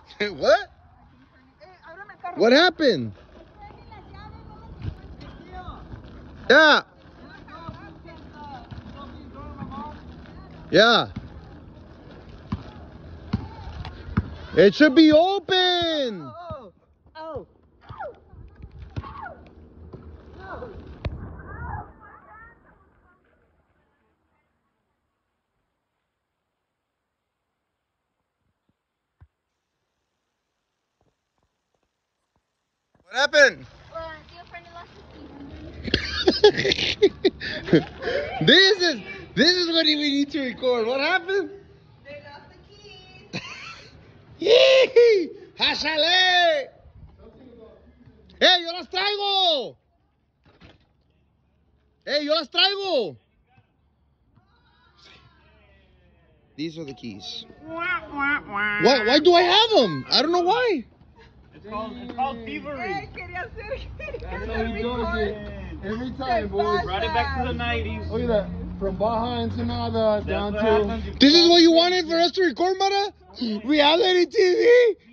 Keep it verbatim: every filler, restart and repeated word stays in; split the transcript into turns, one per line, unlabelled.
What? What happened? Yeah. Yeah. It should be open.
Oh. Oh.
What happened?
Well, your friend lost his keys.
This is this is what we need to record. What happened?
They lost the keys.
Yee! ¡Hásale! ¡Eh, yo las traigo! ¡Eh, yo las traigo! These are the keys. Why, why do I have them? I don't know why.
It's called, it's called thievery.
That's how he does it. Every time, boys.
Brought it back to the nineties.
Look at that. From Baja Ensenada down to...
This is what you wanted for us to record, Mara? Reality T V?